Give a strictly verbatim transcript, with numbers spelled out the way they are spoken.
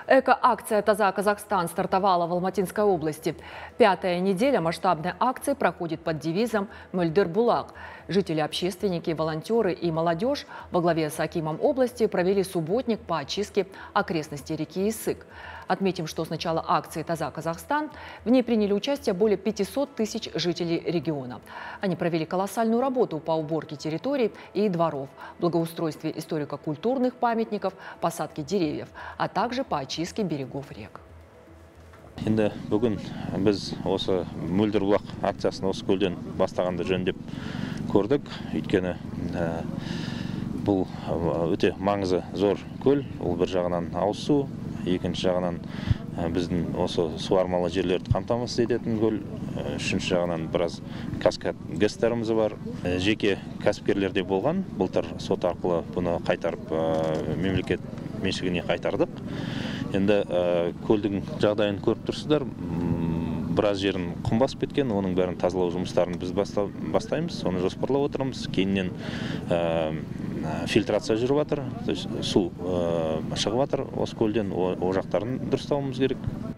Эко-акция «Таза Казахстан» стартовала в Алматинской области. Пятая неделя масштабной акции проходит под девизом «Мөлдір булақ». Жители, общественники, волонтеры и молодежь во главе с акимом области провели субботник по очистке окрестностей реки Исык. Отметим, что с начала акции «Таза Казахстан» в ней приняли участие более пятисот тысяч жителей региона. Они провели колоссальную работу по уборке территорий и дворов, благоустройстве историко-культурных памятников, посадке деревьев, а также по очистке берегов рек. Енді бүгін біз осы мөлдір бұлақ акциясын осы көлден бастағанды жөн деп көрдік. Өйткені бұл өте маңызы зор көл. Ол бір жағынан ауыз су, екінші жағынан біздің осы суармалы жерлерді қамтамасыз ететін көл. Үшінші жағынан біраз каскад гэстарымыз бар. Жеке кәсіпкерлерде болған. Былтыр сот арқылы бұны қайтарып мемлекет меншігіне қайтардық. Енді көлдің жағдайын көріп тұрсыздар, біраз жерін құм басып кеткен, оның бәрін тазалау жұмыстарын біз бастаймыз, соны жоспарлап отырмыз. Кейіннен фильтрация жүріп жатыр, су шығып жатыр осы көлден, о жақтарын дұрыстауымыз керек.